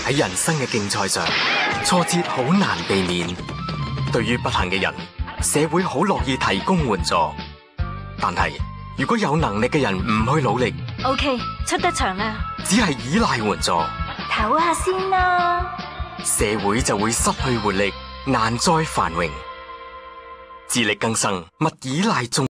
喺人生嘅競賽上，挫折好難避免。對於不幸嘅人，社會好樂意提供援助。但係如果有能力嘅人唔去努力 ，OK， 出得場啦， 只係依賴援助， 唞下先啦， 社會就會失去活力，難再繁榮。自力更生，勿依賴眾